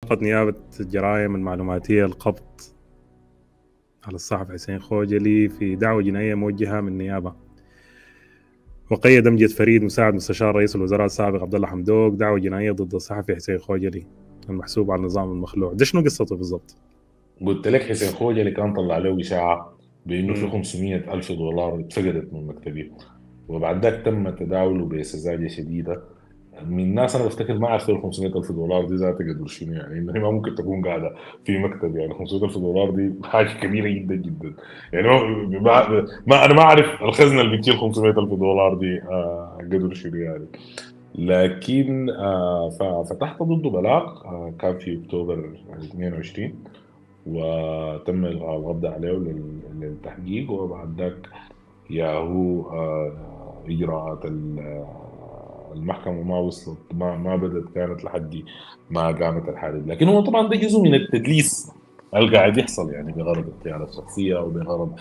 نيابة الجرائم المعلوماتية القبض على الصحفي حسين خوجلي في دعوى جنائية موجهة من النيابة. وقيد أمجد فريد مساعد مستشار رئيس الوزراء السابق عبد الله حمدوك دعوى جنائية ضد الصحفي حسين خوجلي المحسوب على النظام المخلوع. ده شنو قصته بالضبط؟ قلت لك حسين خوجة كان طلع له إشاعة بإنه في مم. 500 ألف دولار اتفقدت من مكتبه، وبعد ذاك تم تداوله بسذاجة شديدة من ناس. أنا بفتكر ما عارف ال 500 ألف دولار دي ذاتها قدر شنو، يعني إنه هي ما ممكن تكون قاعدة في مكتب. يعني 500 ألف دولار دي حاجة كبيرة جدا جدا. يعني أنا ما أعرف الخزنة اللي بتشيل 500 ألف دولار دي قدر شنو يعني. لكن ففتحت ضده بلاغ كان في أكتوبر 22، وتم إلغاء القبض عليه للتحقيق. وبعد ذاك ياهو إجراءات المحكمة ما وصلت، ما بدت، كانت لحد ما قامت الحادث. لكن هو طبعا ده جزء من التدليس اللي قاعد يحصل، يعني بغرض القيادة الشخصية، أو بغرض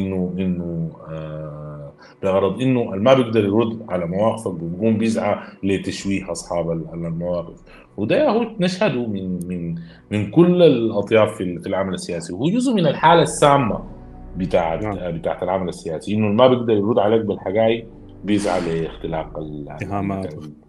بغرض إنه ما بيقدر يرد على مواقفك بيقوم بيسعى لتشويه أصحاب المواقف. وده هو نشهده من كل الأطياف في العمل السياسي، وهو جزء من الحالة السامة نعم. بتاعت العمل السياسي، إنه ما بيقدر يرد عليك بالحقائق، بيسعى لاختلاق اتهامات.